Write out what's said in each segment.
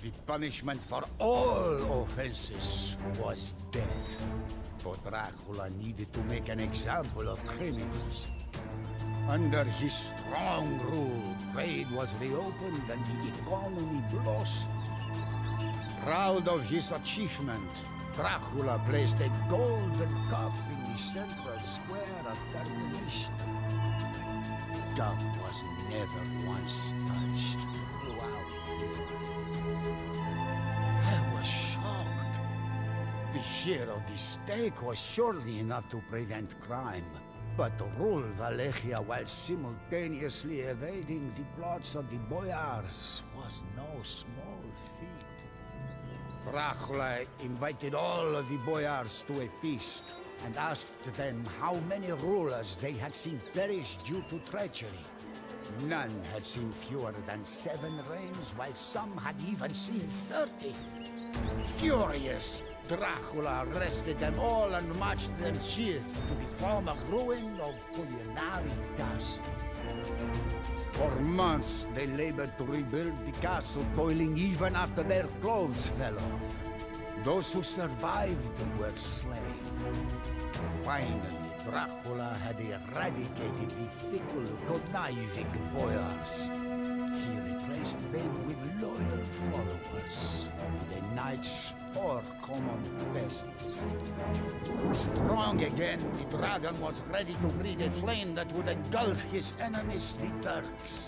The punishment for all offenses was death. But Dracula needed to make an example of criminals. Under his strong rule, trade was reopened and the economy blossomed. Proud of his achievement, Dracula placed a golden cup in the central square of Carmelista. God was never once touched throughout his life. I was shocked. The fear of the stake was surely enough to prevent crime. But to rule Wallachia while simultaneously evading the plots of the boyars was no small feat. Dracula invited all of the boyars to a feast and asked them how many rulers they had seen perish due to treachery. None had seen fewer than 7 reigns, while some had even seen 30. Furious, Dracula arrested them all and marched them here to the former ruin of Culinary Castle. For months they labored to rebuild the castle, toiling even after their clothes fell off. Those who survived were slain. Finally, Dracula had eradicated the fickle, conniving boyars. He replaced them with loyal followers, either knights or common peasants. Strong again, the dragon was ready to breathe a flame that would engulf his enemies, the Turks.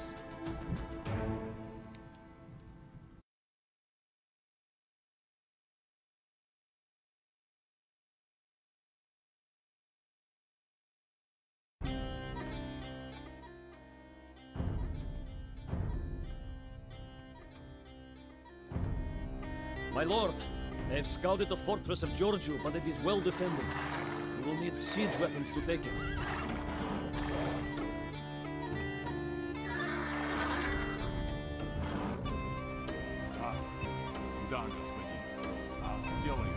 My lord, they have scouted the fortress of Giorgio, but it is well defended. We will need siege weapons to take it. Да, господин. Сделаем.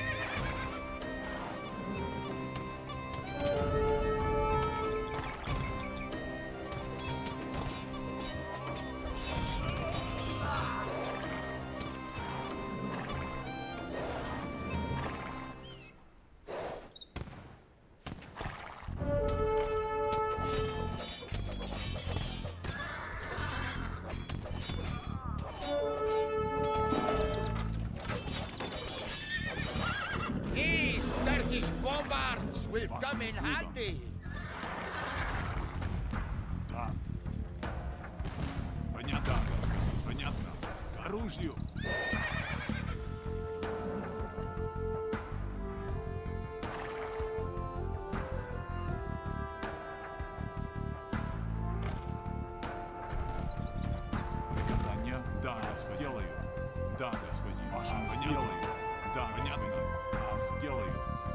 Bombards will come in handy. Да. Понятно, господин. Понятно. К оружию. Приказания? Да, сделаю. Да, господин. Сделаю. Да, господин. Сделаю.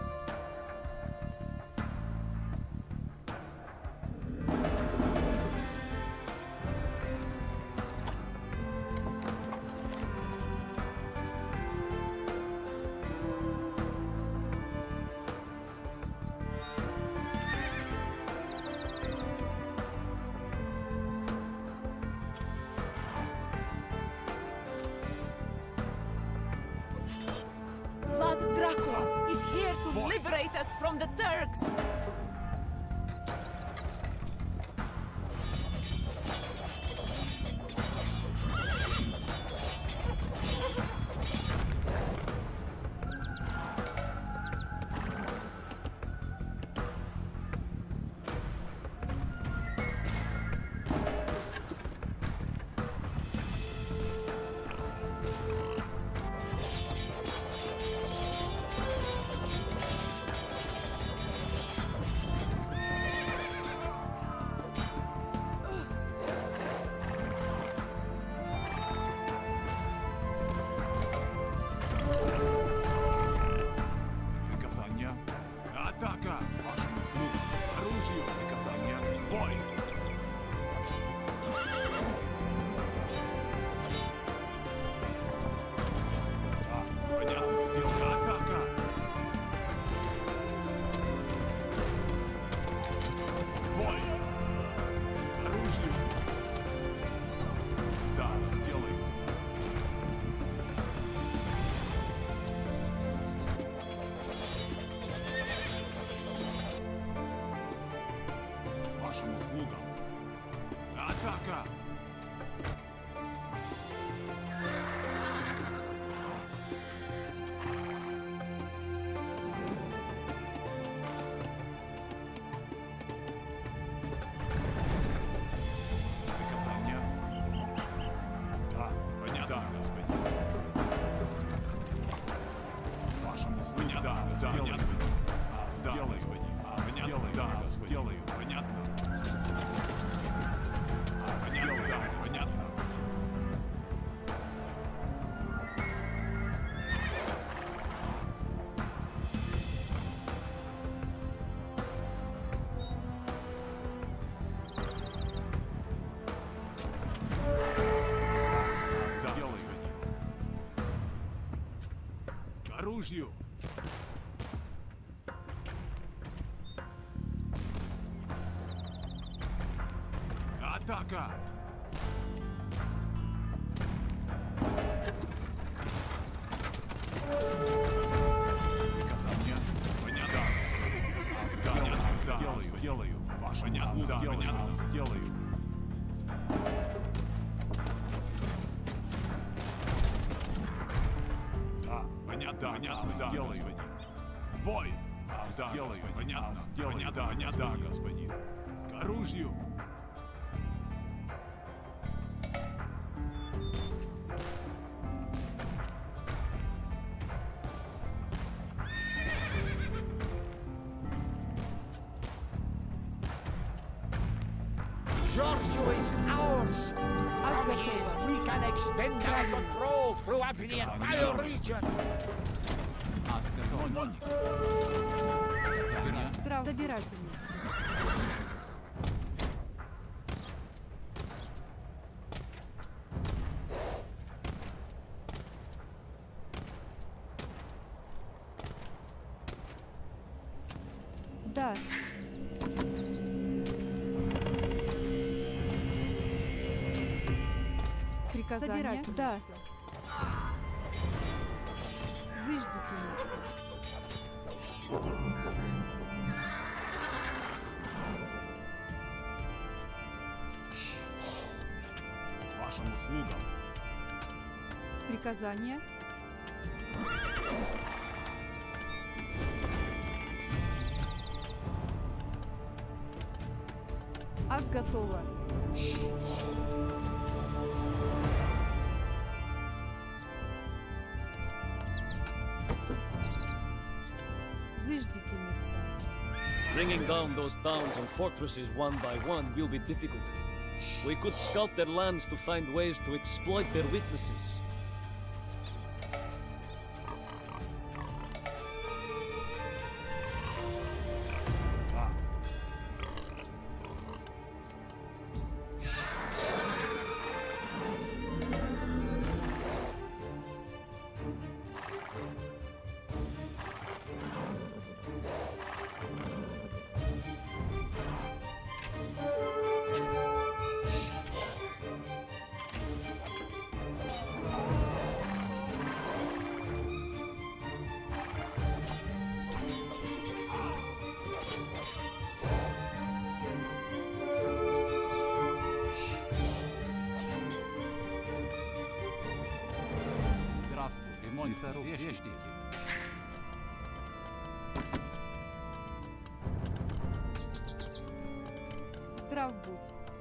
Vlad Dracula is here to liberate us from the Turks! услугам. Атака! Приказания? Да, понятно, да, господин. Вашему служению. Да, сделай, господин. Сделай, господин. Сделай, да, сделаю, понятно. Сделай, да, понятно. Сделай, господин. К оружию! Атака! Приказания? Понятно. Сделаю. Ваша не сделаю. Сделаю. Да, понятно. Понятно. Сделаю, господин. В бой! Сделаю. Понятно. Сделаю. Да, господин. К оружию! Giorgio is ours! From here, we can extend our control throughout the entire region! Аскатоник. Приказания? Собирательница. Да. Приказание? Да. Зыждительница. Вашим услугам. Приказание? Ас готова. Зыждительница. Bringing down those towns and fortresses one by one will be difficult. We could scout their lands to find ways to exploit their weaknesses. Да. Здравствуй, Здрав будь.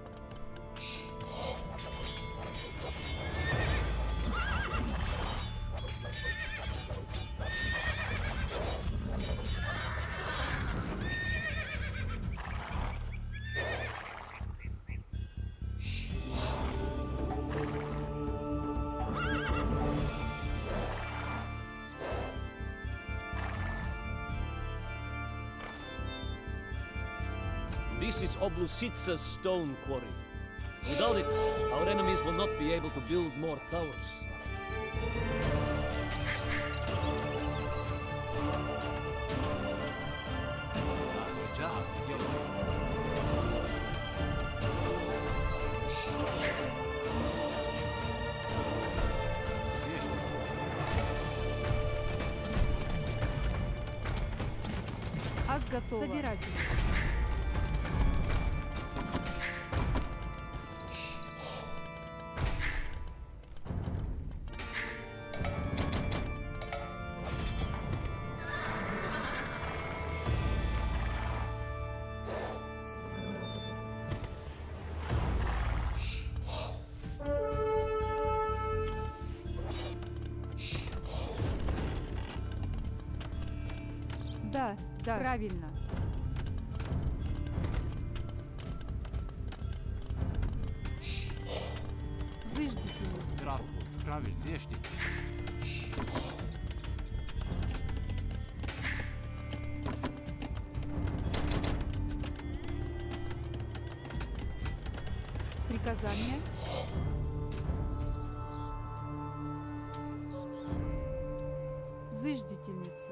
This is Oblusitsa's stone quarry. Without it, our enemies will not be able to build more towers. Ас готова. Собиратель. Да, да, правильно. Зыждительница. Здравствуй. Правильно, зешьте. Приказание. Зыждительница.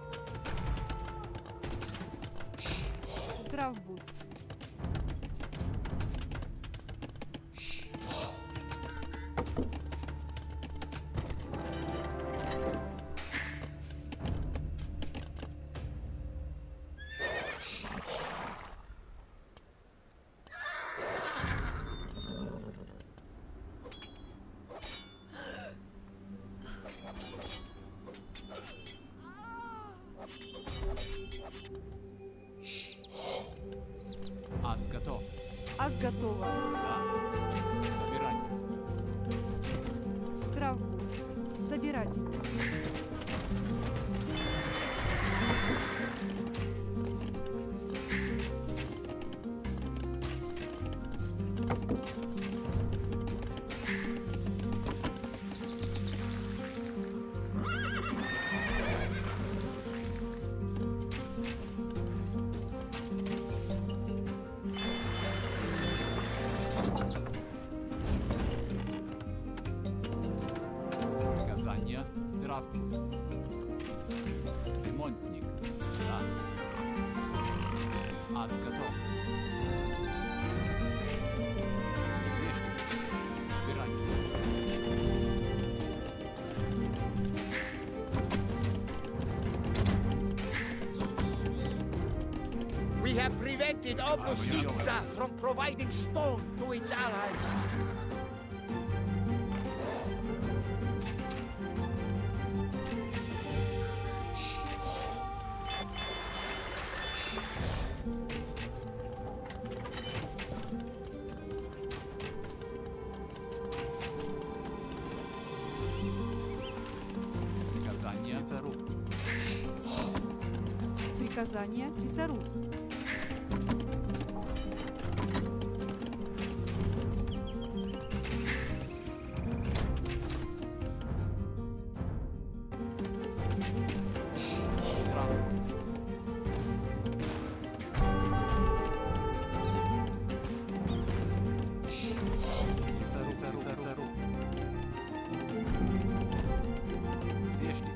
Здрав будь. Ас готов. Ас готова. Да. Собирать. Здрав будь. Собирать. Приказание. Здравствуй. Ремонтник. Да. Ас готов. Зешьте. Собирать. We have prevented Oppositza from providing stone to its allies. Приказание. Лесоруб. Приказание. Лесоруб. Здравствуй. Лесоруб. Зешьте.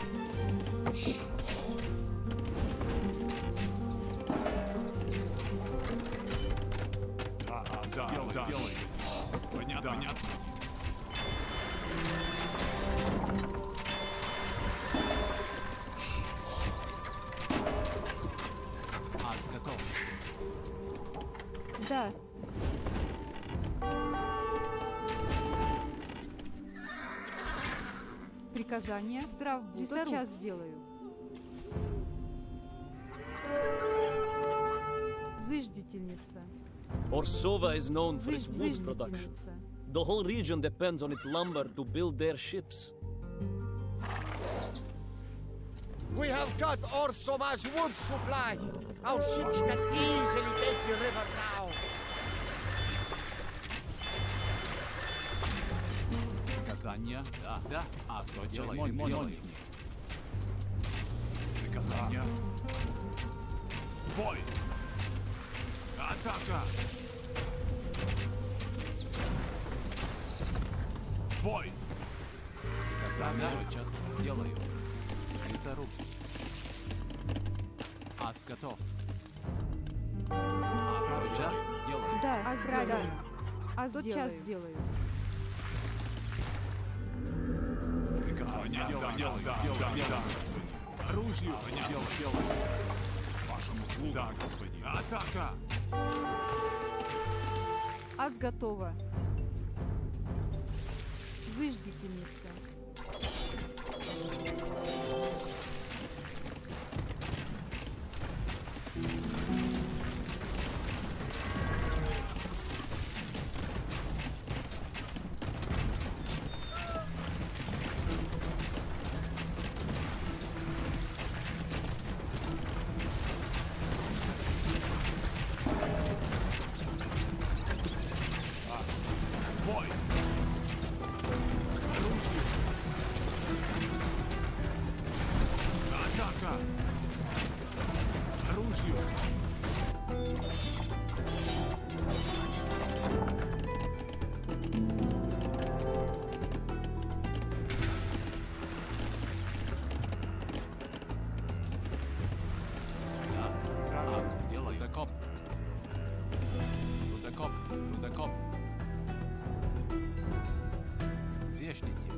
Да, сделай. Понятно, понятно. Ас готов. Да. Приказание. Здрав будь. Сейчас сделаю. Зыждительница. Orsova is known for its wood production. Зыждительница. The whole region depends on its lumber to build their ships. We have got Orsova's wood supply. Our ships can easily take the river now. Приказание. Да, да. Ас делай. Приказание. Бой. Атака. Бой. Приказание. Сейчас сделаю. Лесоруб. Ас готов. Ас сейчас сделаю. Да, правильно. А сейчас сделаю. Приказание. Делай. Оружие. Делай. Вашему слугу. Да, господин. Атака. Ас готова. Зыждительница. Зешните.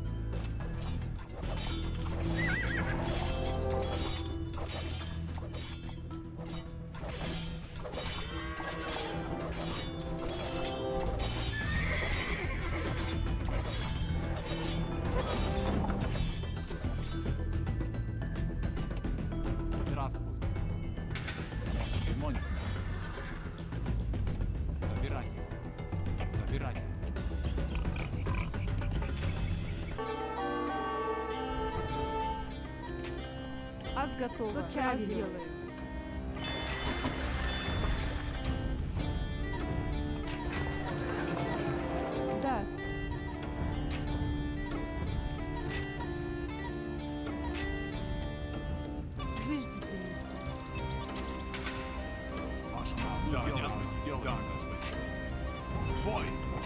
Здравствуй. Ремонт. Собирайте. Собирайте. Аз готова. Тотчас сделаю. Да. Зыждительница. Ваш сделаем. Да, господин. В бой.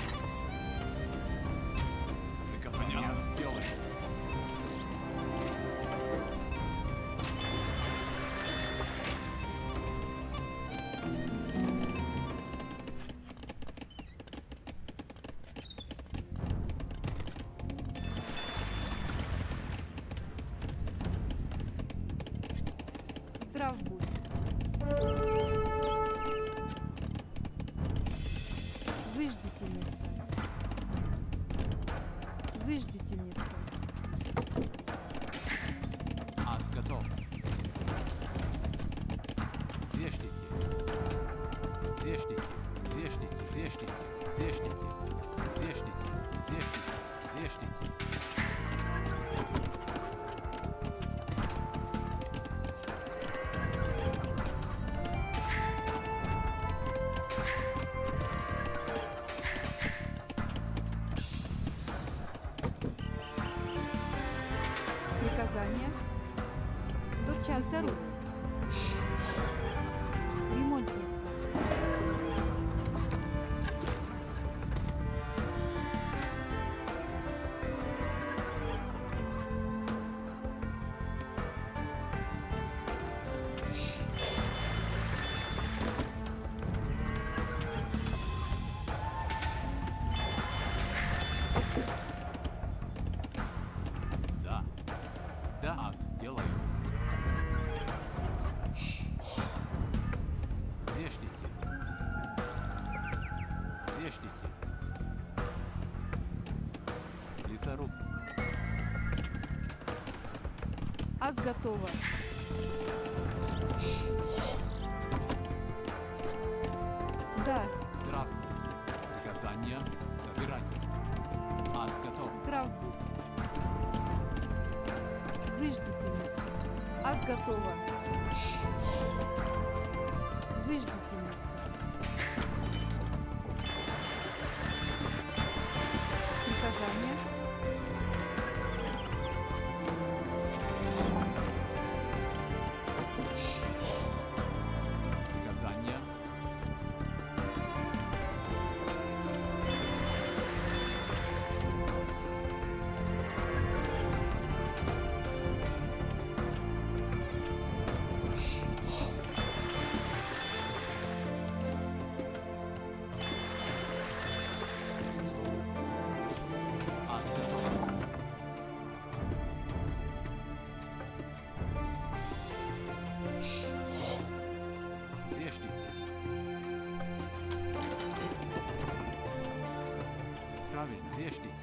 Приказания сделаем. Здрав будь. Зыждительница. Зыждительница. Ас готов. Зешните. Зешните. Зешните. Зешните. Зешните. Зешните. Зешните. Зешните. Приказание. Тотчас здоров. Ремонтница. Да. Да, ас делаю. Зешните. Зешните. Лесоруб. Аз готова. Да. Здравствуй. Приказания собирайте. Ас готов. Здрав будь. Зыждительница. Аз готова. Зыждительница. Приказание. Приказания. Ас готов. Зешните. Правильно, зешните.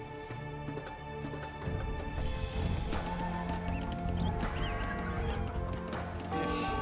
Зешните.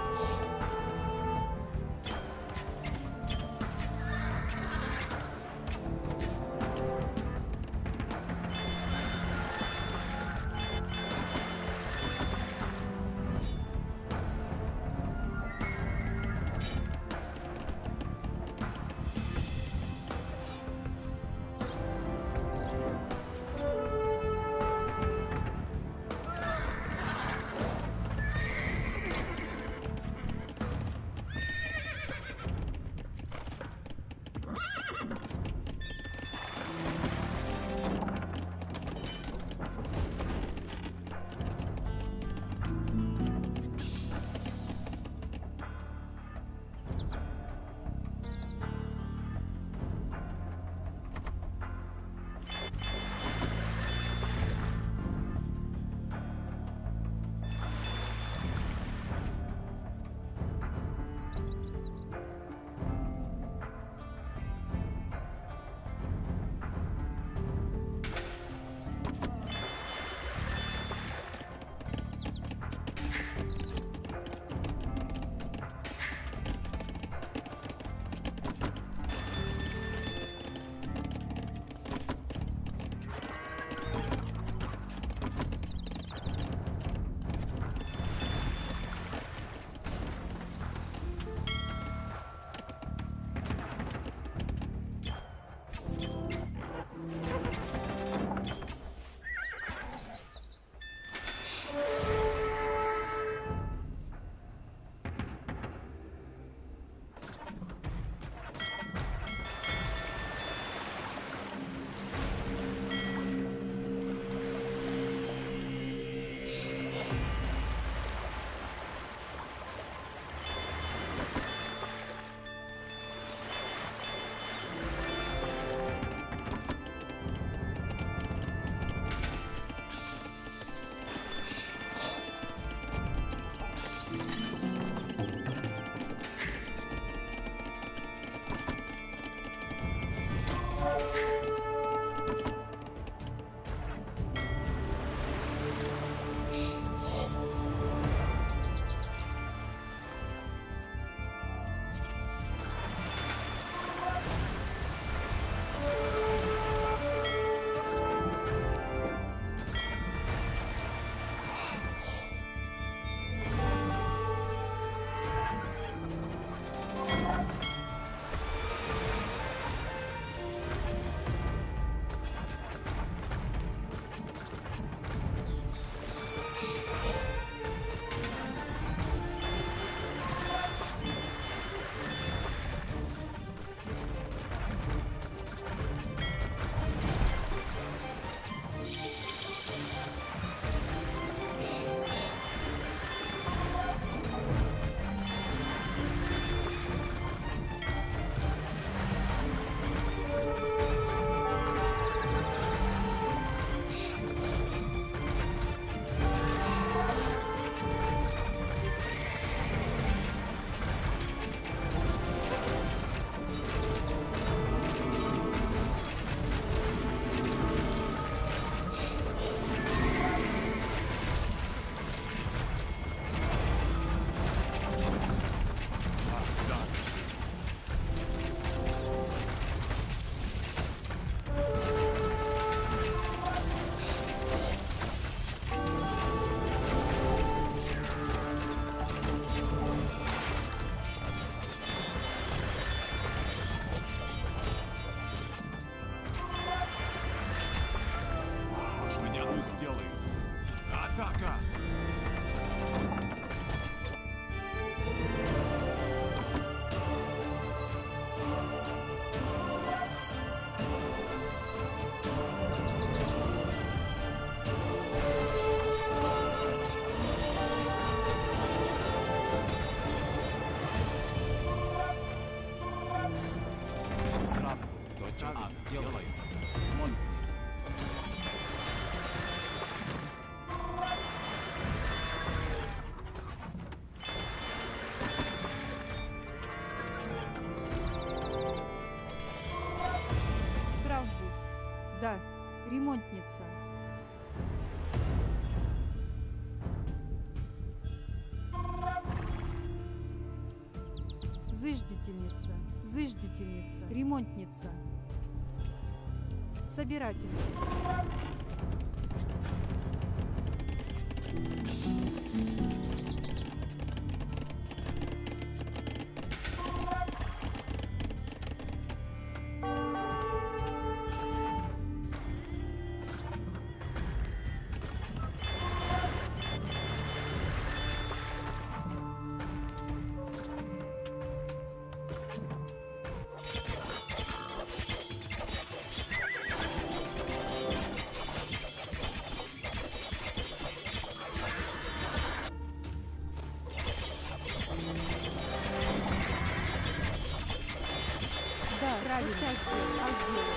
Ремонтница. Зыждительница. Зыждительница. Ремонтница. Собирательница. Да, правильно. Часть сделай, а сделай.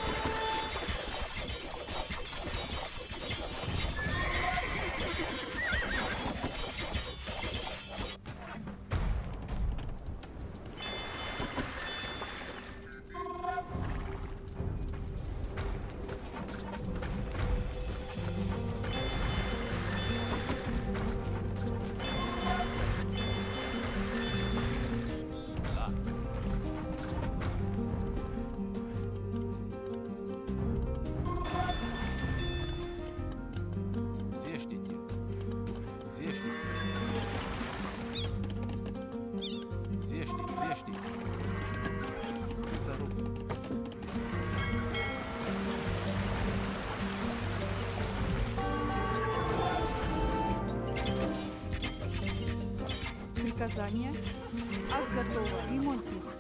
Приказание. Ас готова. Ремонтница.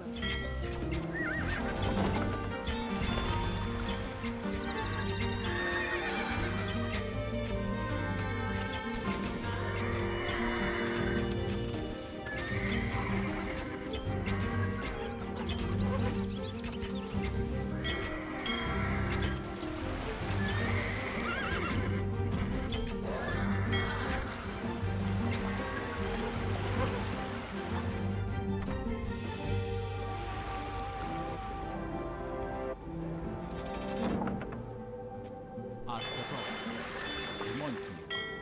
Ас готов. Ремонтник.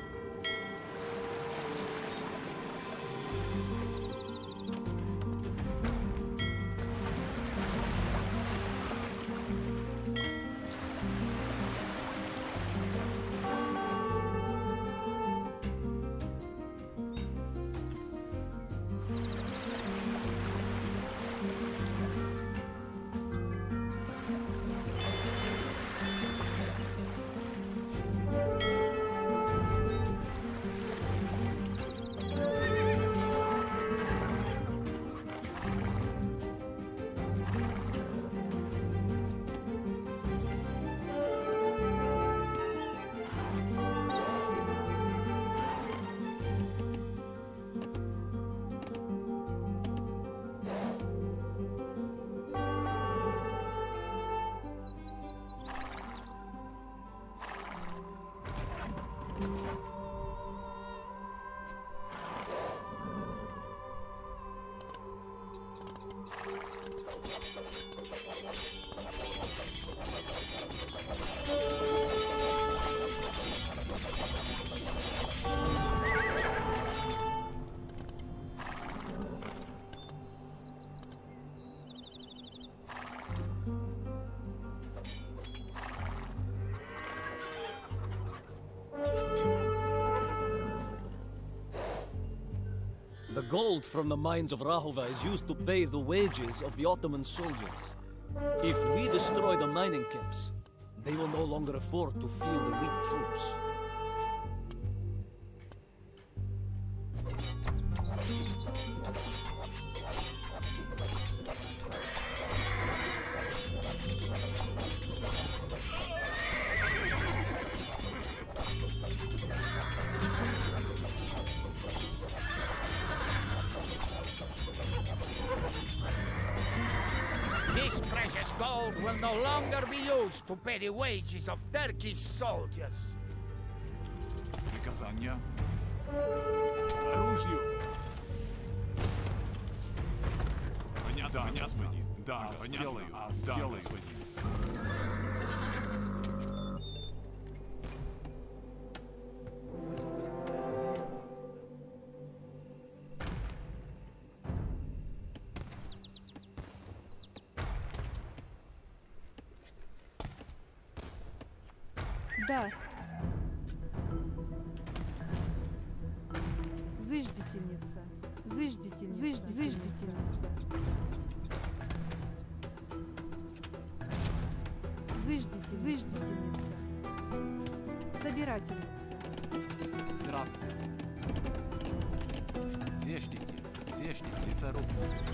The gold from the mines of Rahova is used to pay the wages of the Ottoman soldiers. If we destroy the mining camps, they will no longer afford to field elite troops. This precious gold will no longer be used to pay the wages of Turkish soldiers. Приказания. К оружию. Понятно, господи. Да, сделаю. Да, господин. Да. Зыждительница. Зыждительница. Зыждительница. Собирательница. Здравствуйте. Зештите, лесоруб.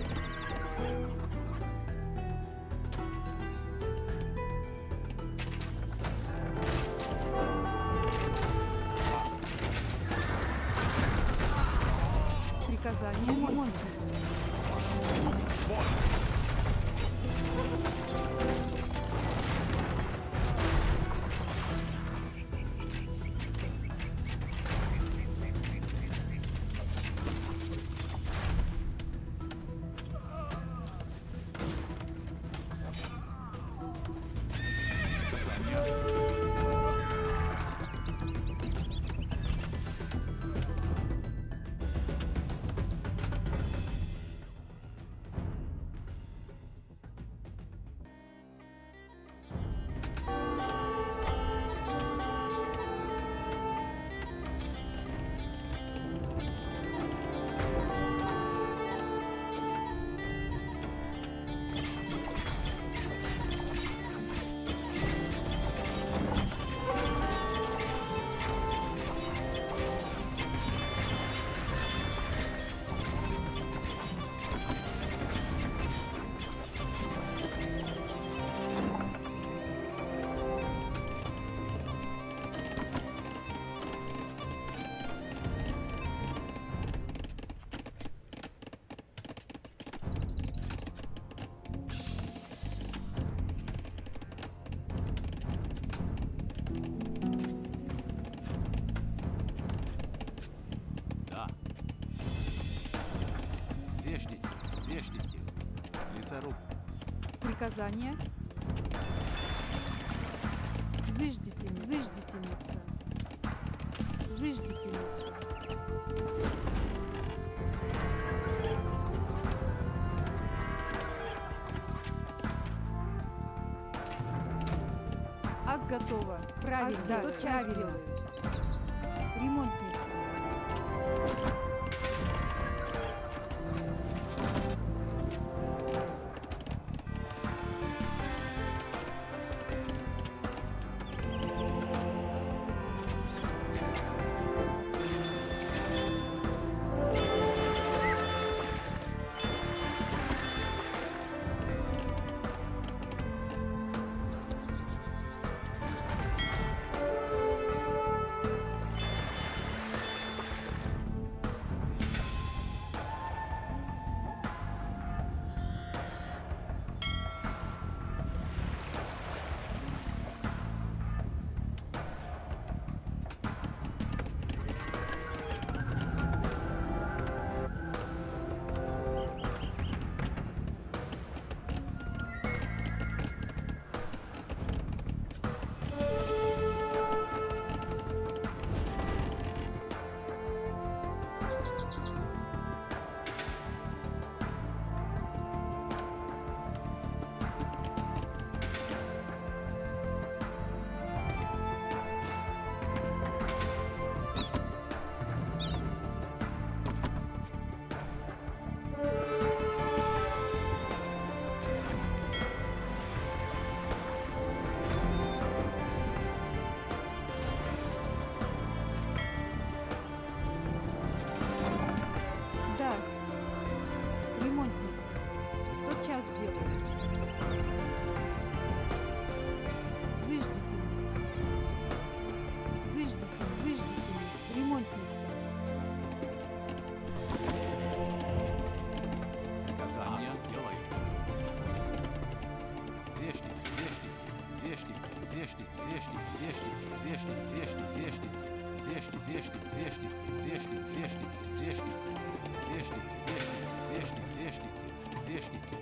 Приказание ремонтница. Зештите, лесоруб. Приказание. Зыждительница. Ас готова. Правильно, да, тотчас делаю. Ремонтница. Сейчас делаю. Зыждительница. Ремонтница. Приказание делаю. Зештите.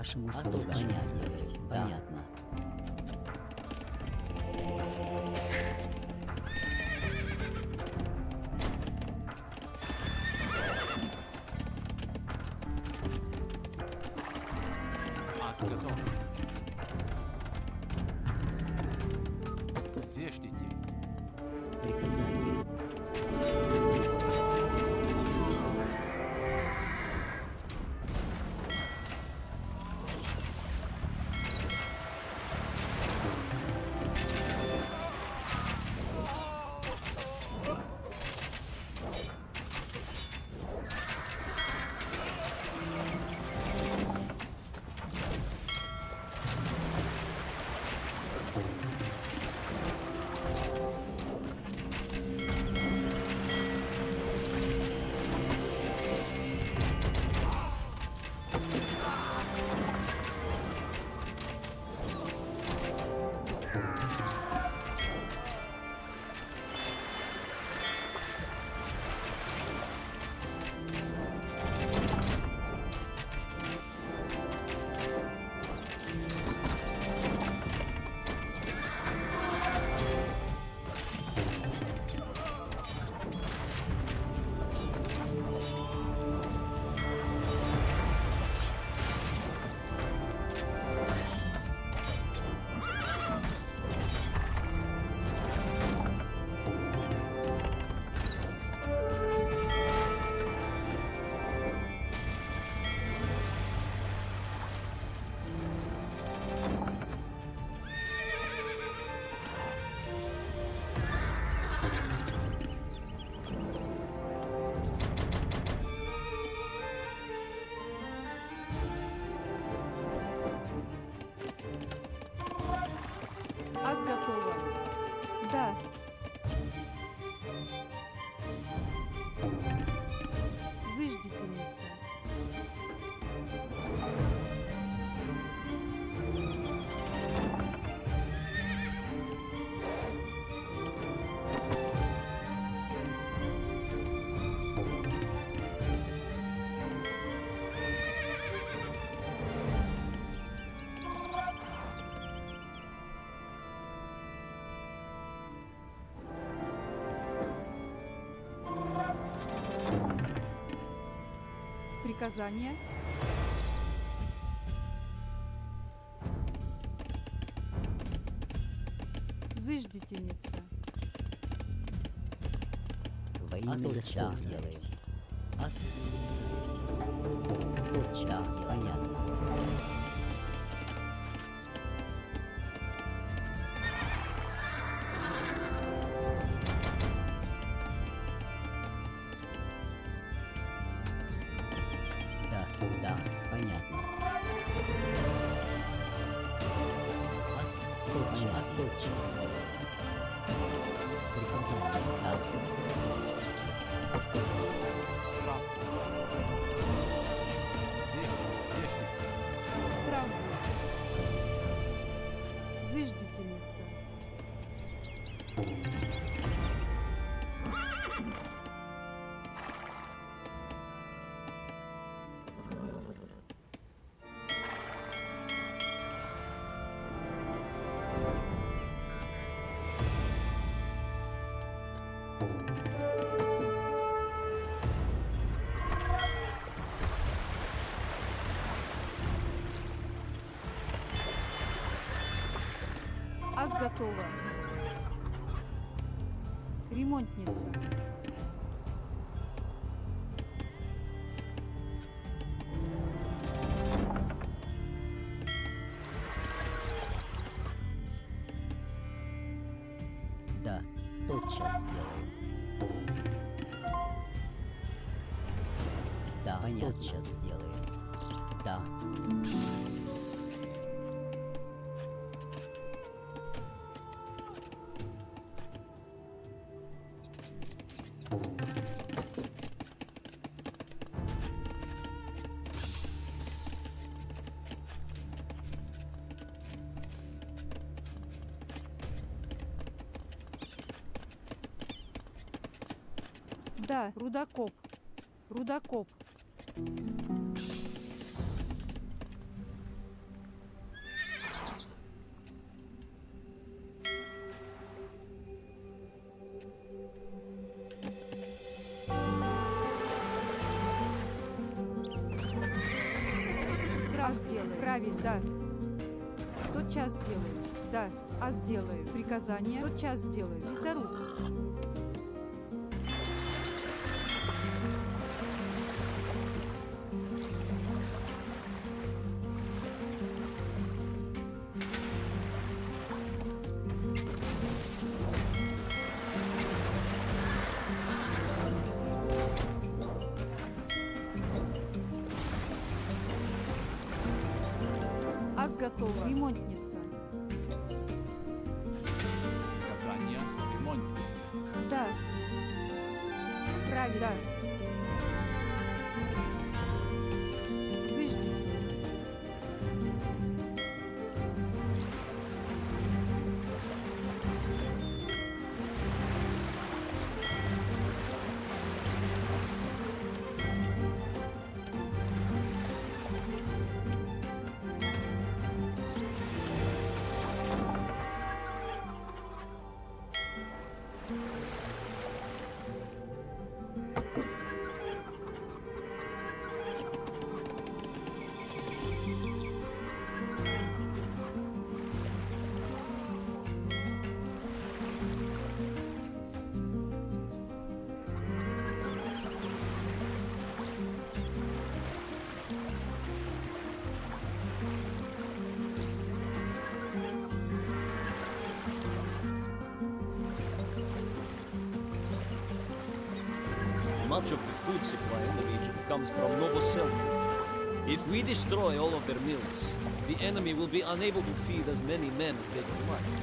вашим услугам. Понятно. Ас готов. Зешните. Приказание. Ас готова. Да. Зыждительница. Приказание. Зыждительница. Во имя зачем делаем? Ас тотчас. Понятно. Да, понятно. Тотчас. Приказание. Зешните. Правда. Зыждительница. Ас готова. Ремонтница. Да, тотчас сделаем. Да, понятно. Тотчас сделаем. Да. Да, рудокоп. Рудокоп. Аз сделаю. Правильно, да. Тотчас сделаю. Да, а сделаю. Приказание. Тотчас сделаю. Лесоруб. Аз готова. Ремонтница. Приказание ремонт. Да. Правильно. Да. Зыждительница. Much of the food supply in the region comes from Novoselka. If we destroy all of their mills, the enemy will be unable to feed as many men as they would like.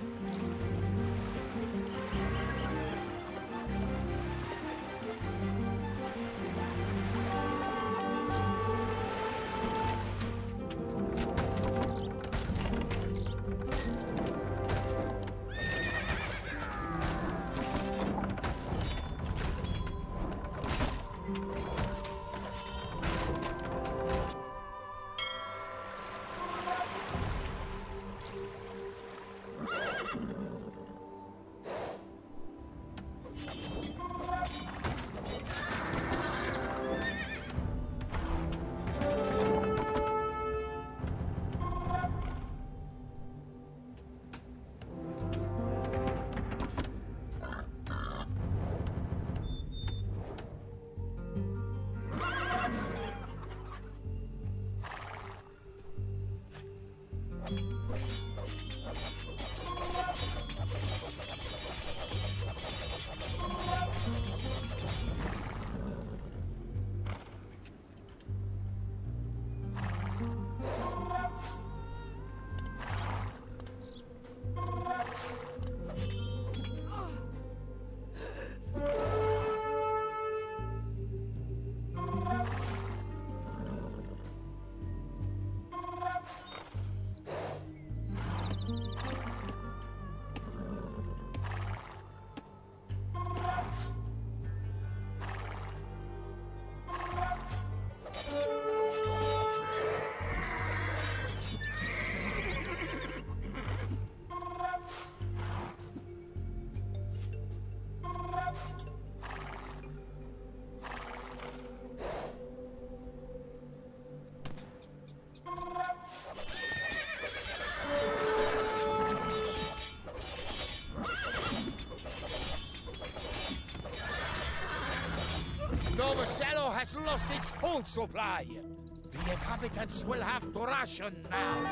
Novosello has lost its food supply. The inhabitants will have to ration now.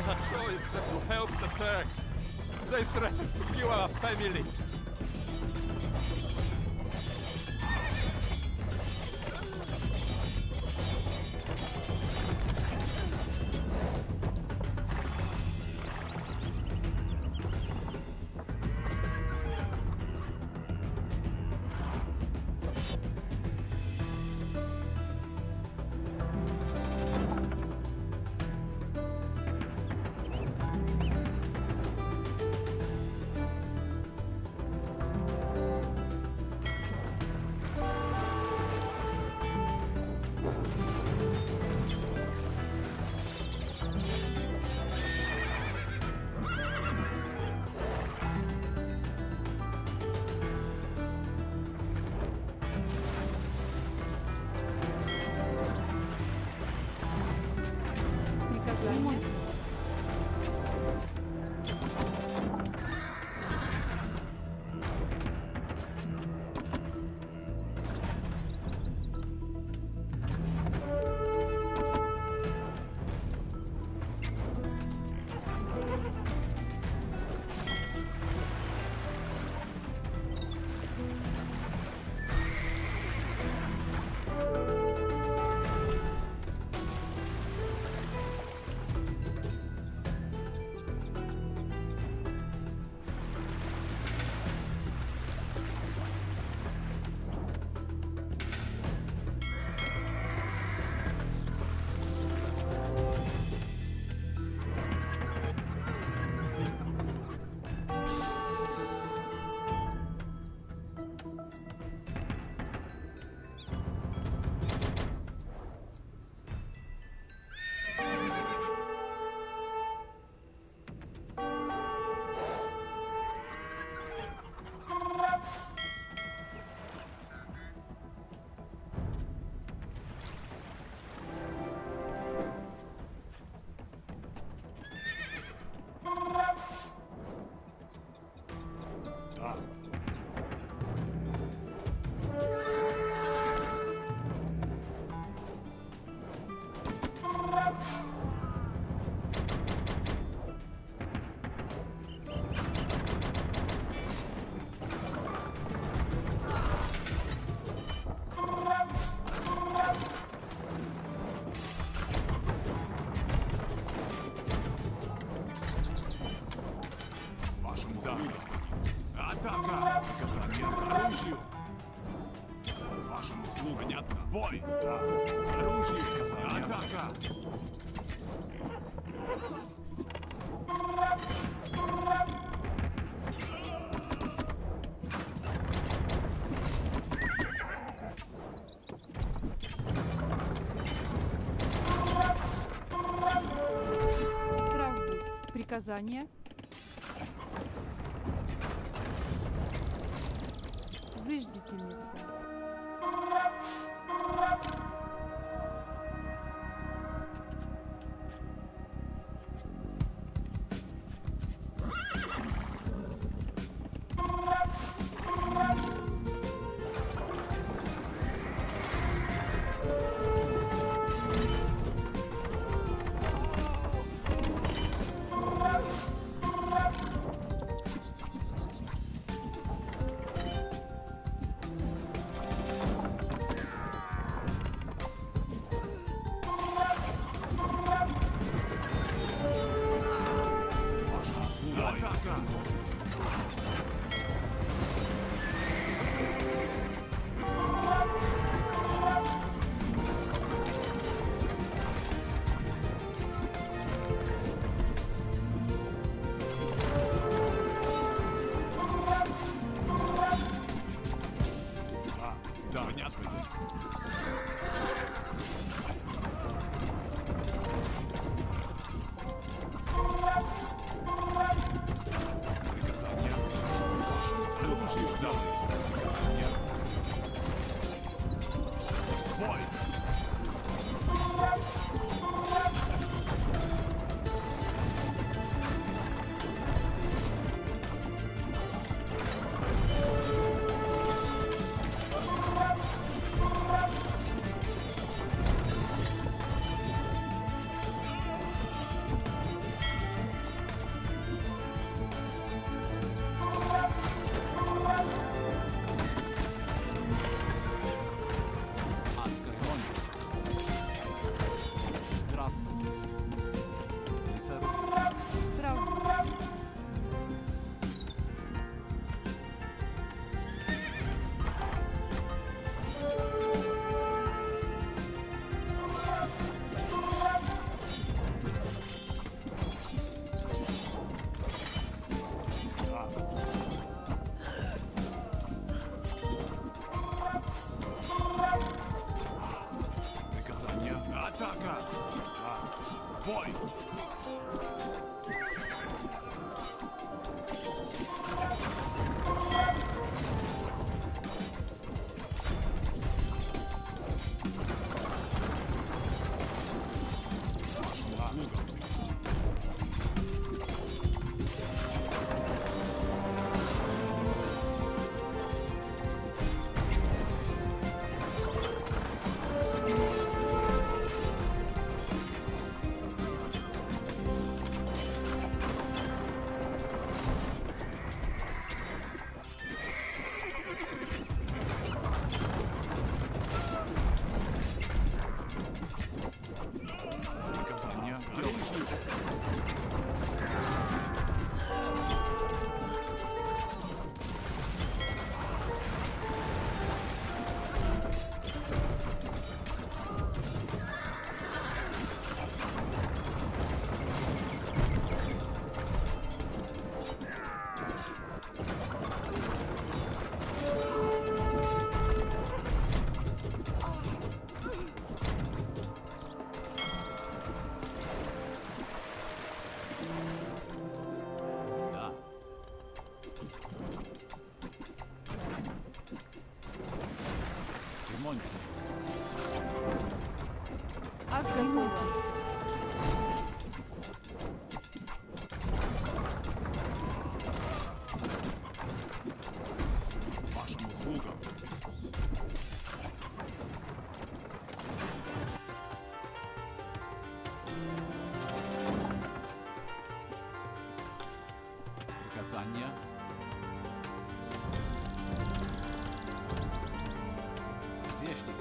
Choice to help the Turks. They threatened to kill our families. Атака! Приказание к оружию! Вашим услугам. Понятно. В бой! Да. Оружие! Приказание. Атака! Штрафбут. Приказание. Зыждительница. Атака! Да, понятно. Приказание. Оружие давайте. Приказание. Бой! Аскарон. Здравствуйте. Штрафбут. Приказание. Атака! Да. Бой! Вашим услугам. Приказание. Оружие. Да. Ремонт. Ремонтница. Вашим услугам. Приказание. Здесь что?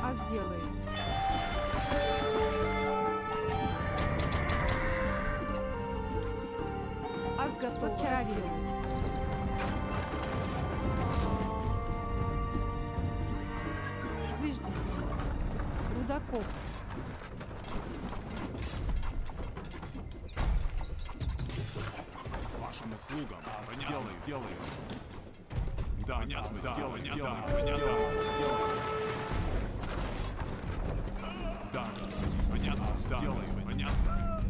А сделаю. А готов. Тотчас сделаю. Зыждительница. Рудокоп. Вашим услугам. Сделаю. Да, понятно, сделаю. Да, господин, понятно, сделаю, понятно.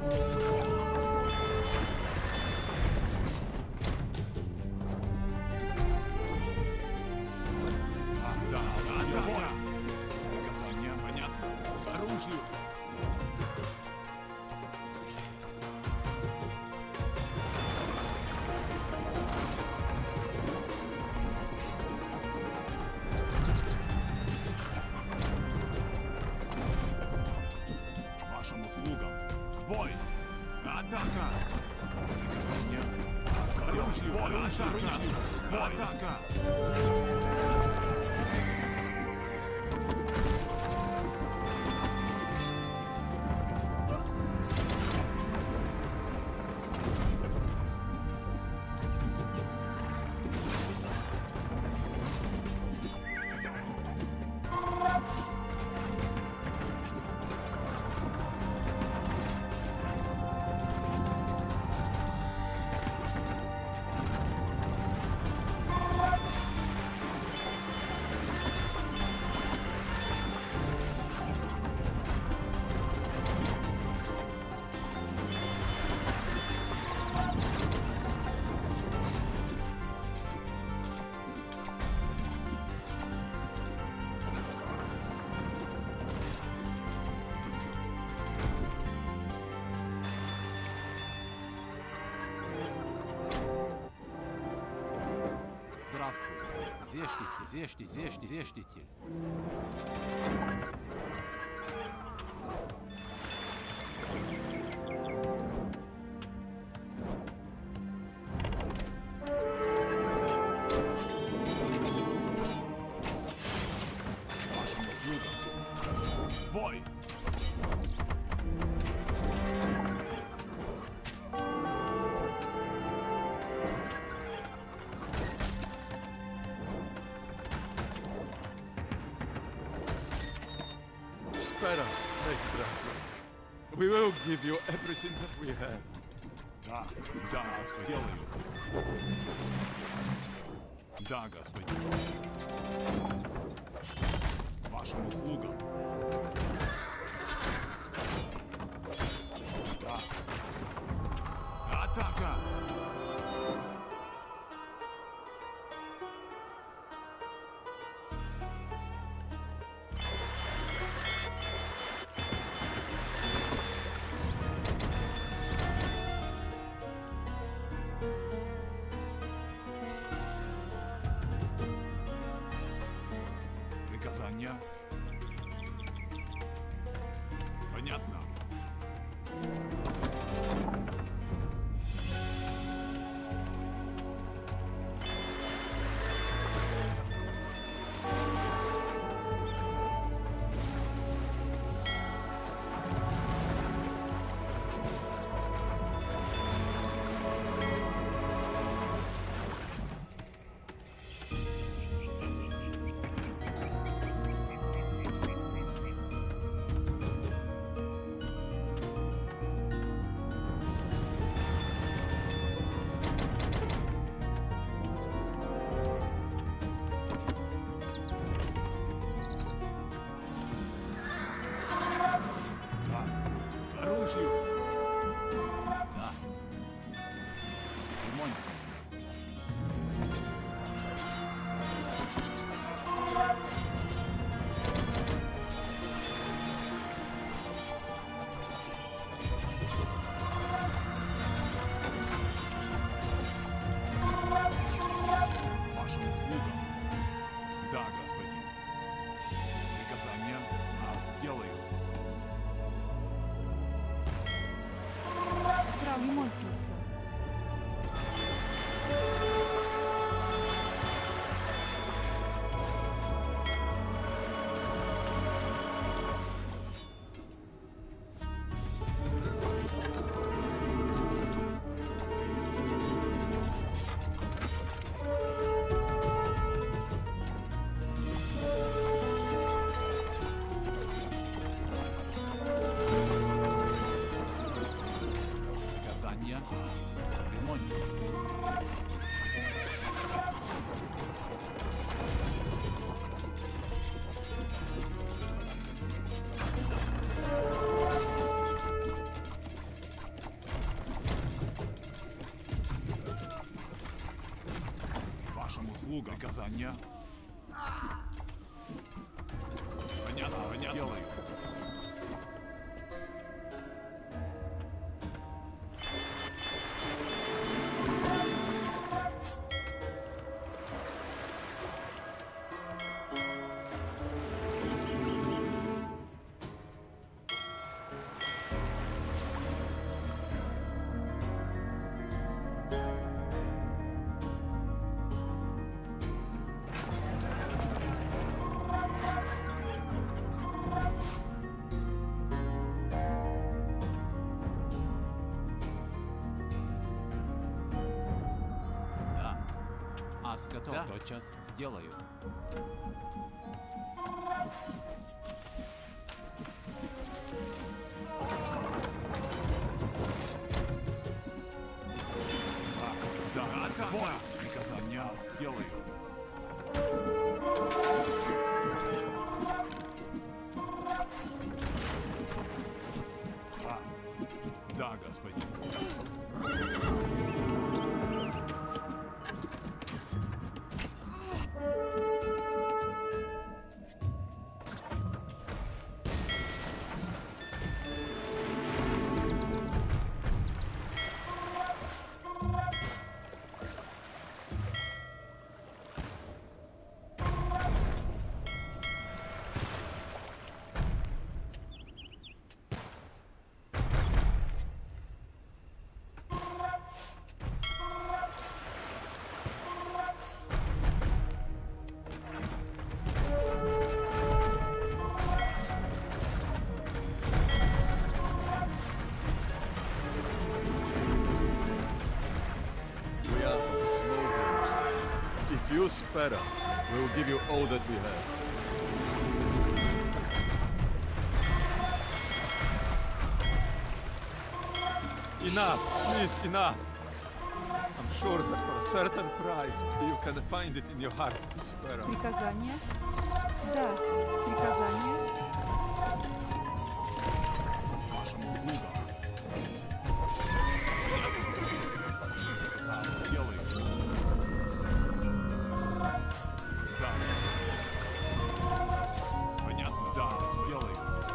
Да. Приказания, понятно. Оружие. Вашим услугам. В бой! Атака! Приказания. Оружие! Атака! Зештите. Вашим услугам. В бой! Spare us, great Dracula. We will give you everything that we have. Да, сделаю. Да, господин. Вашим услугам. Да. Атака! Приказания. Понятно. Оружие! Да. Ремонт. Вашим услугам. Да, господин. Приказания сделаю. Ремонтница. Приказания. Понятно, понятно. Сделаю. Готов. Да. Тотчас сделаю. Да, бой! Приказания сделаю. Да, господин. If you spare us, we will give you all that we have. Enough! Please, enough! I'm sure that for a certain price, you can find it in your heart to spare us. Приказание. Да. Приказание. Вашему слугам. Да, сделаю. Да. Понятно? Да, сделаю.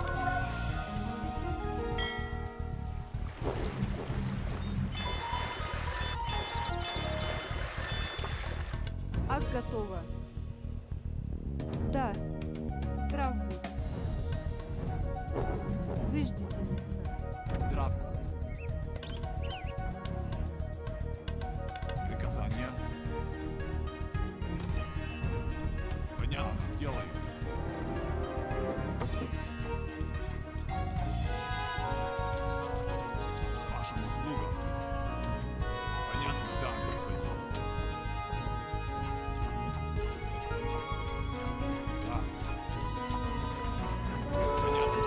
Ас готова. Да. Здрав будь. Зыждительница. Здрав. Приказания. Понятно, сделаю. Вашим услугам. Понятно, да, господин. Да. Понятно.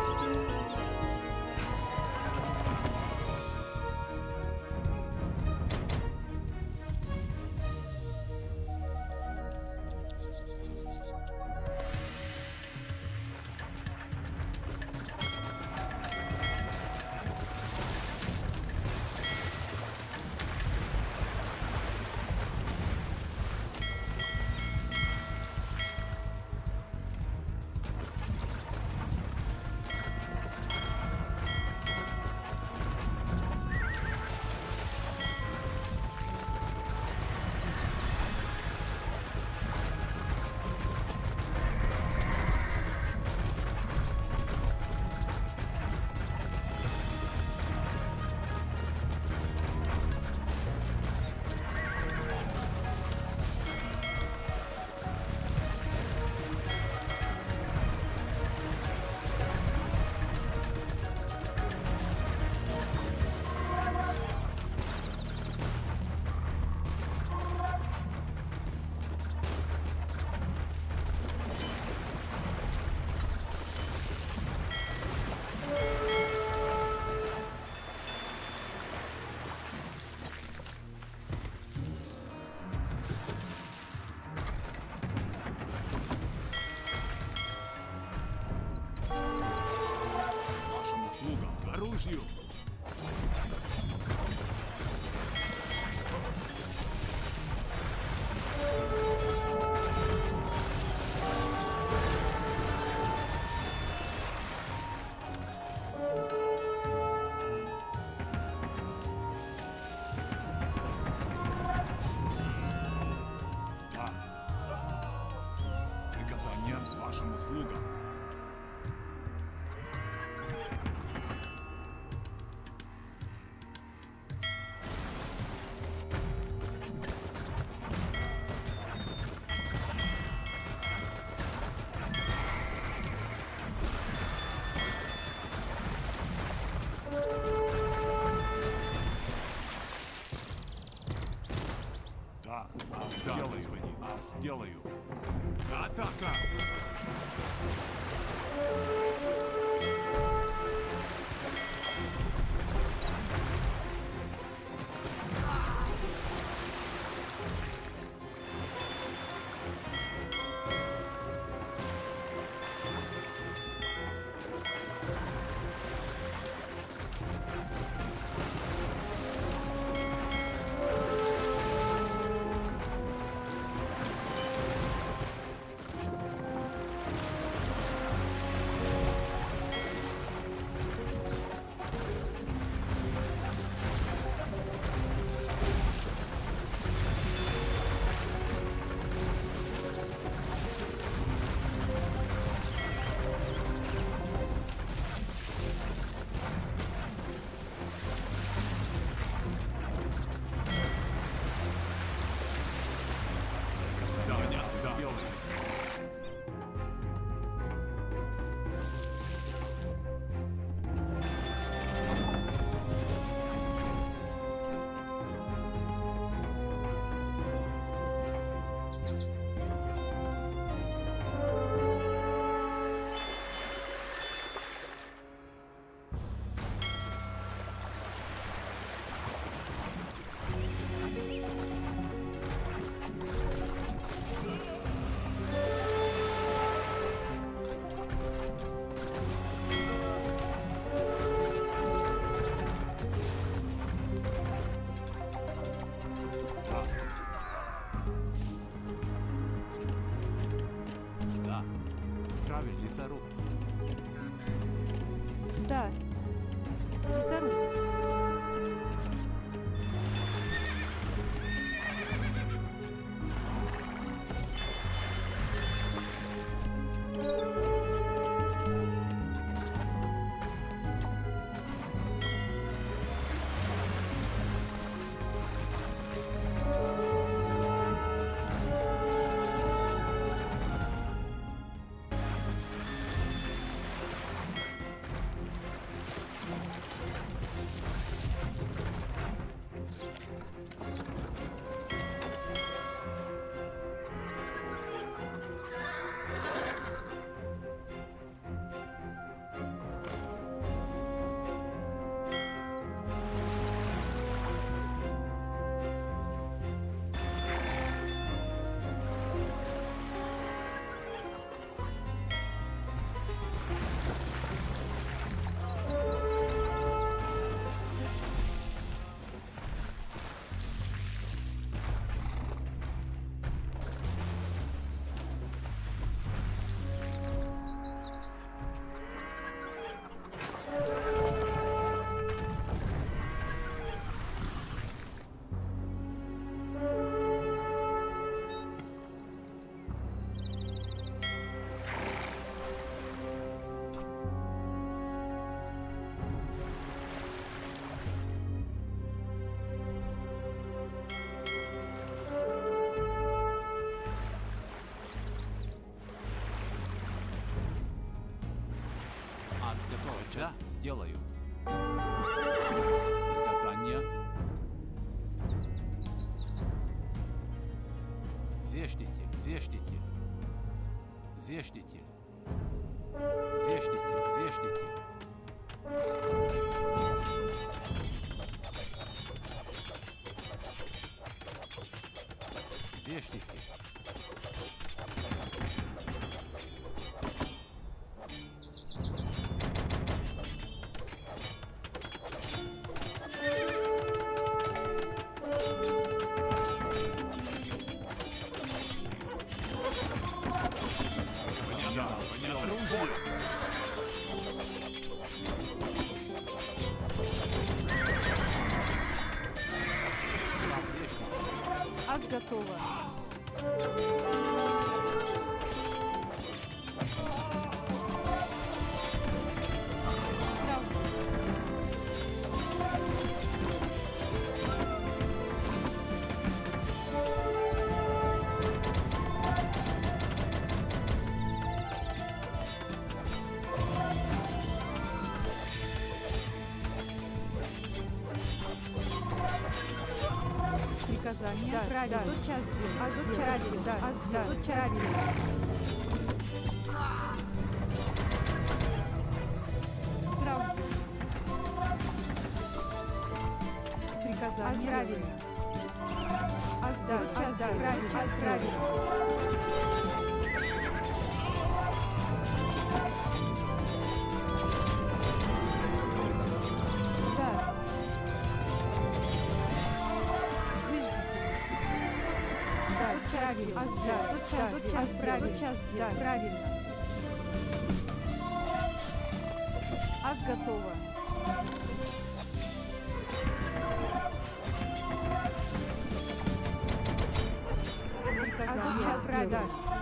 Вашим услугам. К оружию. сделаю. Атака! Да. Правильно, лесоруб. Да. Лесоруб. Да, сделаю. Приказание. Зештитель, зештитель. Зештитель. Зештитель, зештитель. Зештитель. Ас готова. Приказание. Да, правильно. Тотчас делаю. А тотчас делаю. Да, да, тотчас делаю. Правда. Приказание. Правильно. Да, тотчас правильно. Правильно. Правильно. Тотчас правильно. Ас готово. Тотчас правильно.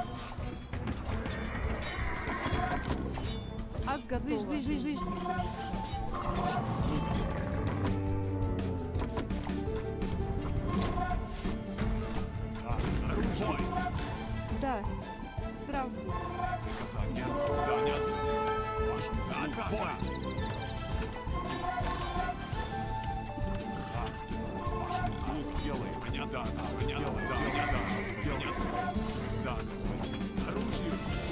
Ас готово. Жди. Да, здравствуй. Приказание. Да, не отбой. Да, бой. Да, сделай. Понятно, сделай. Да, господин. Оружие.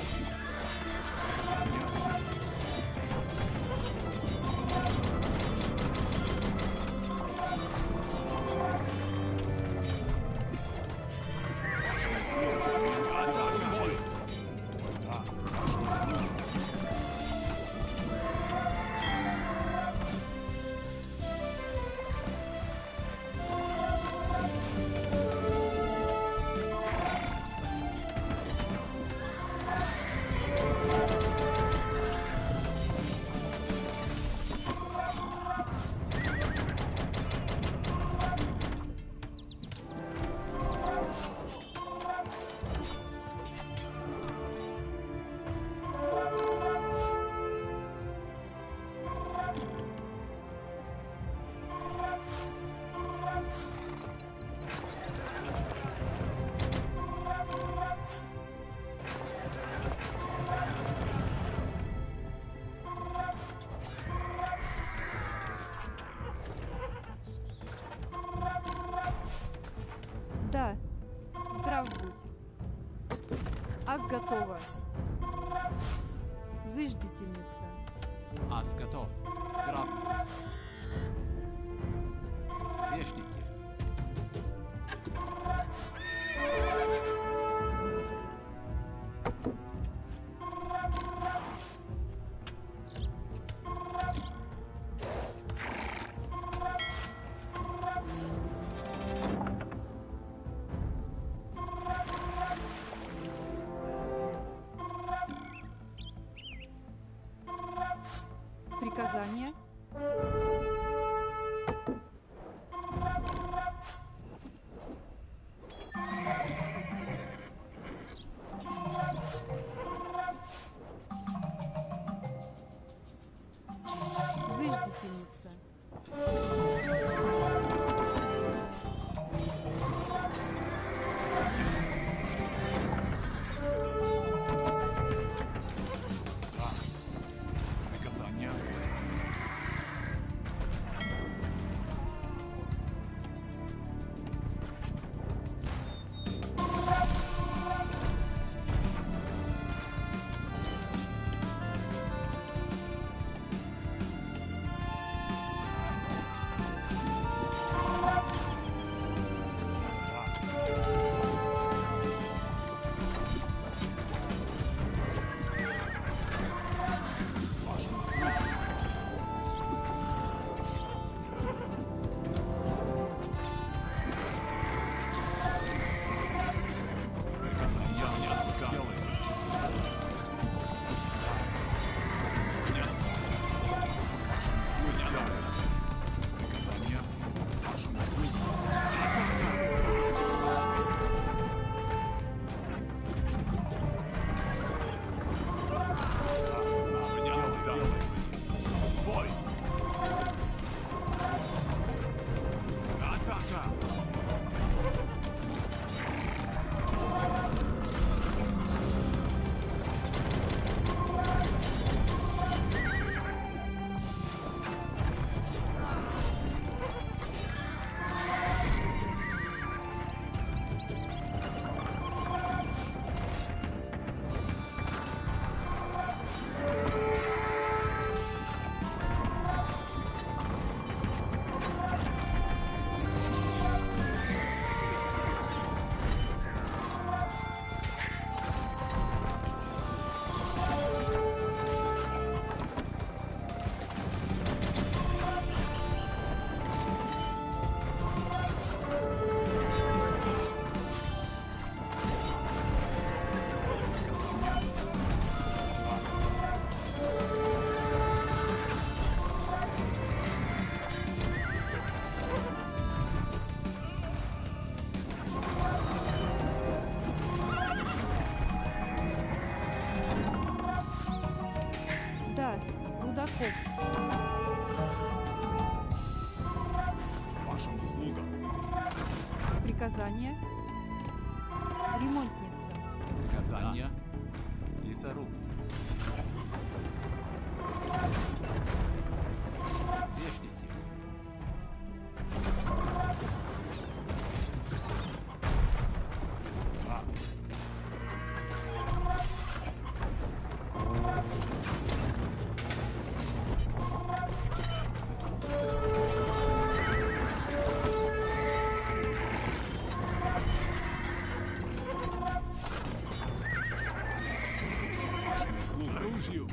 Да, здрав будь. Ас готова. Зыждительница. Ас готов. Здрав. Зеждите. Приказание. Зыждительница. Приказание. Да, рудокоп. Ваша услуга. Приказание. Ремонтница. Приказание. Лесоруб. Зешните. Оружию.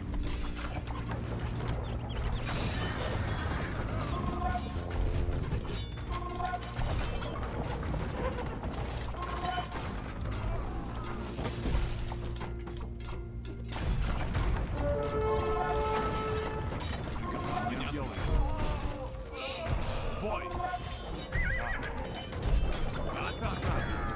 Приказание делаю. Бой. Атака.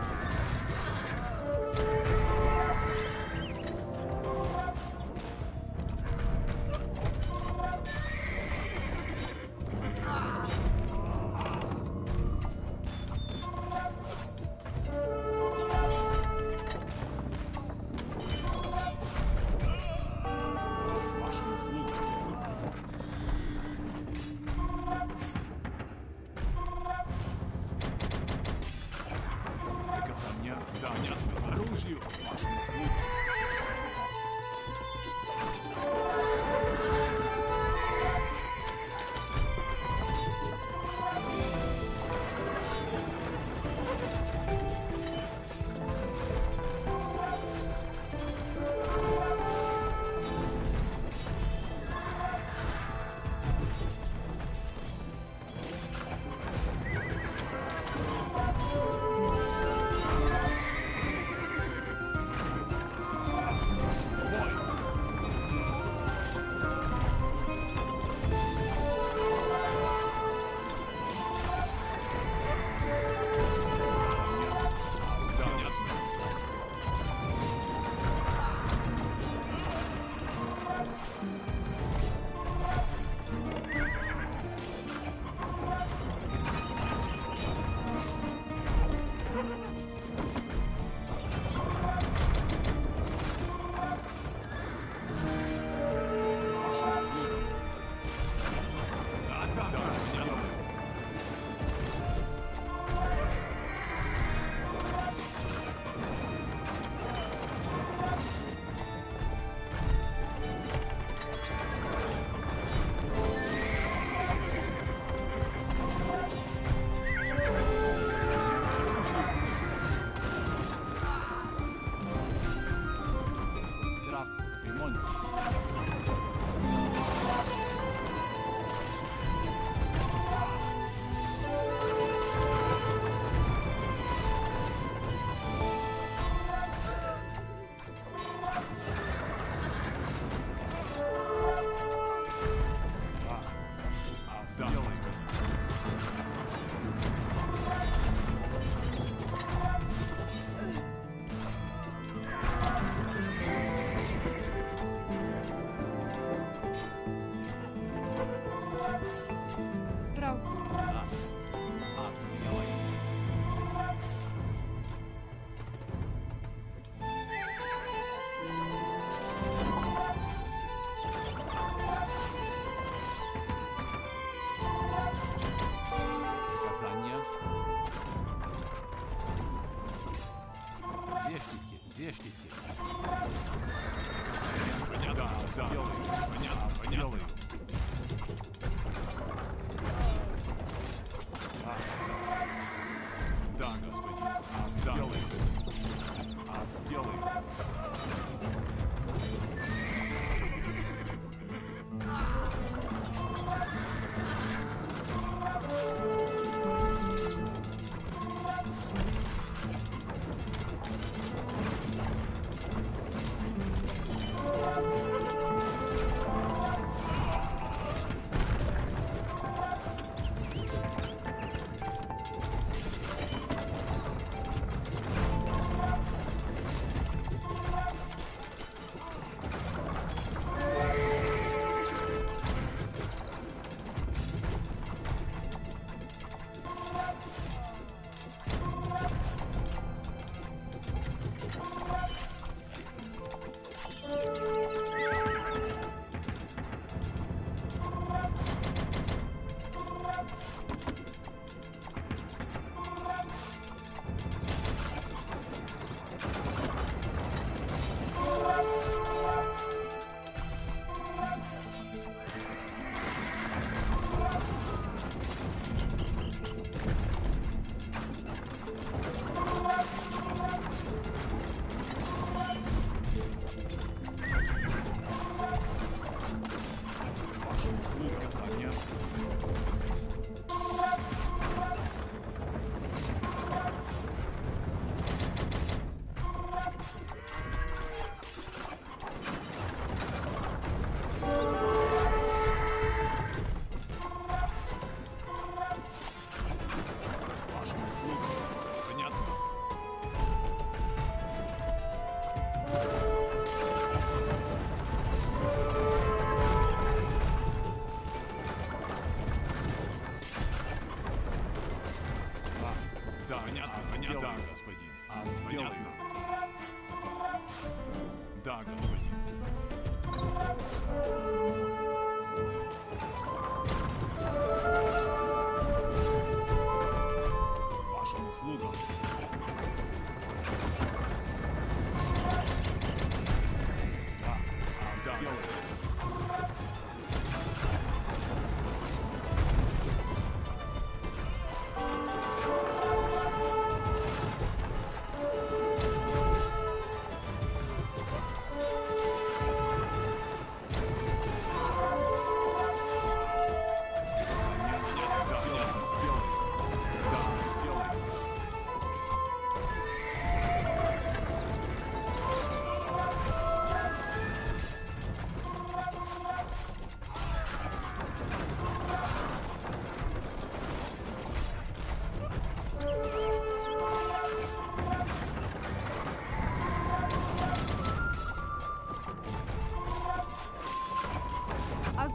Ваша услуга. Приказание. Да, нет, оружию. Ваша услуга.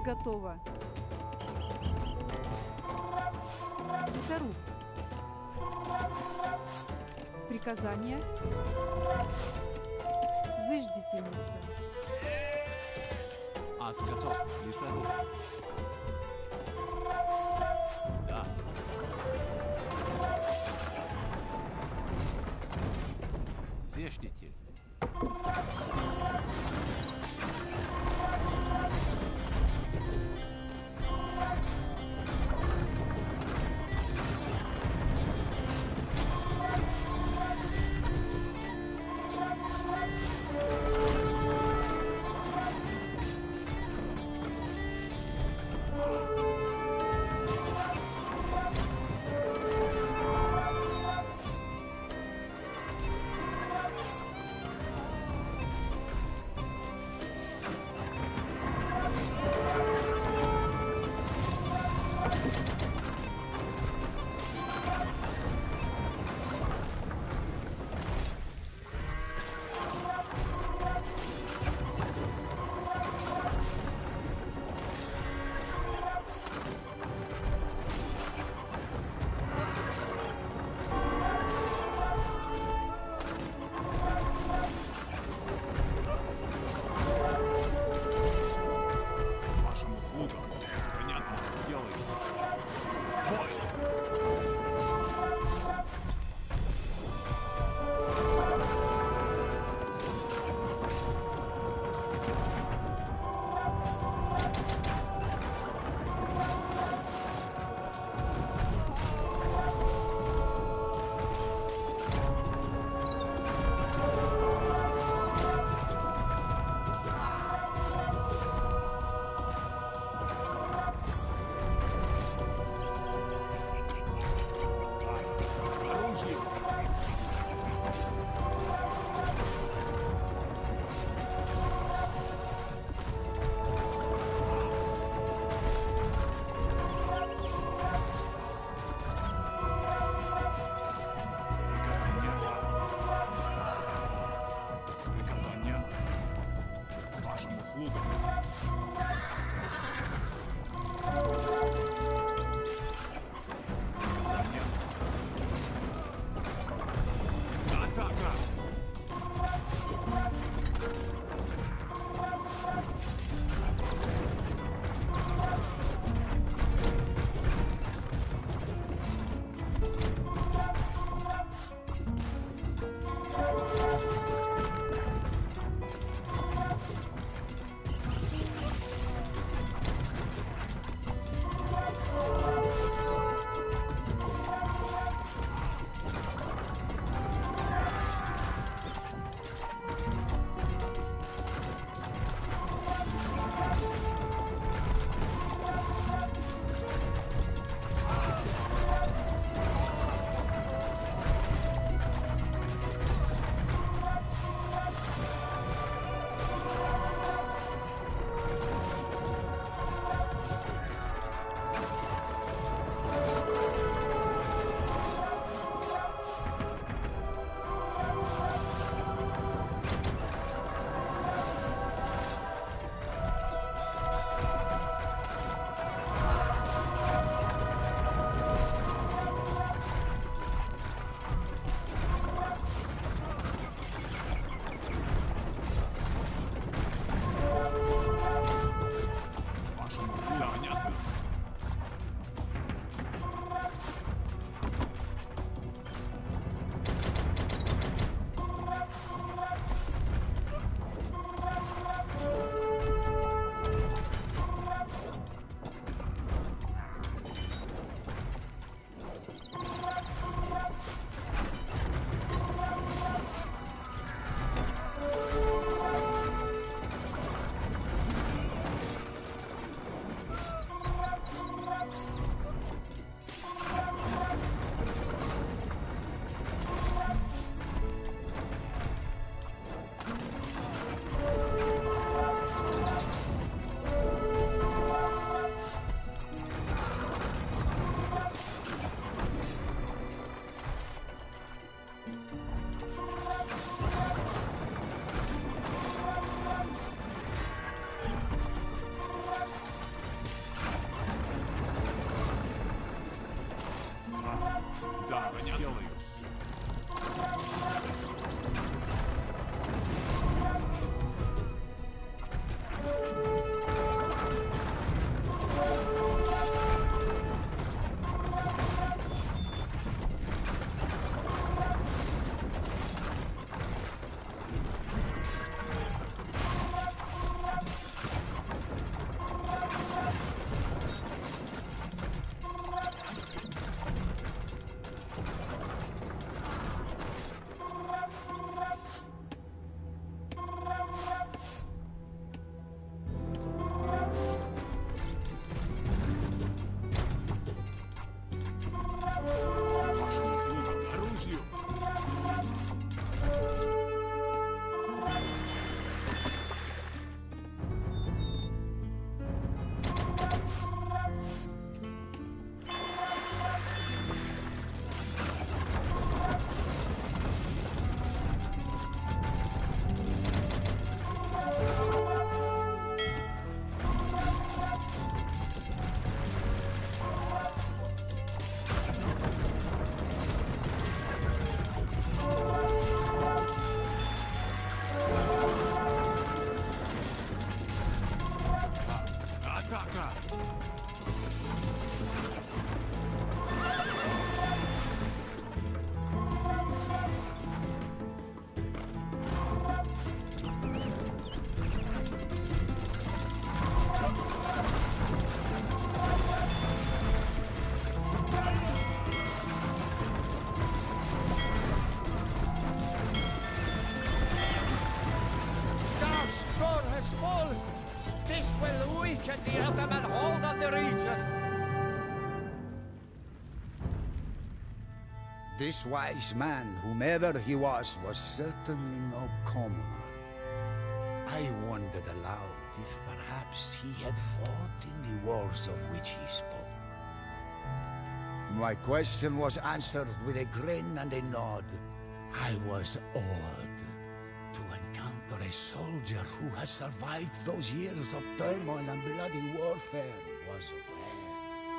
готова. Лесоруб. Приказание. Зыждительница. Ас готов. Лесоруб. Да. Зештитель. will weaken the Ottoman hold on the region. This wise man, whomever he was certainly no commoner. I wondered aloud if perhaps he had fought in the wars of which he spoke. My question was answered with a grin and a nod. I was awed to encounter a soldier who has survived those years of turmoil and bloody warfare was rare.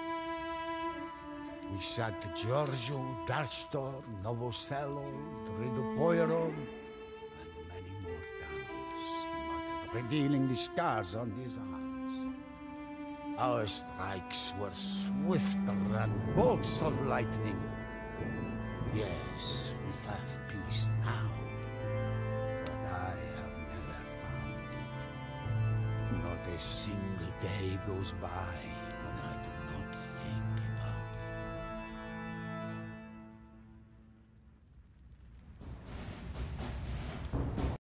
We sat to Giorgio, Darstor, Novosello, Tridopoiro, and many more towns, he muttered, revealing the scars on his arms. Our strikes were swifter than bolts of lightning. Yes, we have peace now, but I have never found it. Not a single day goes by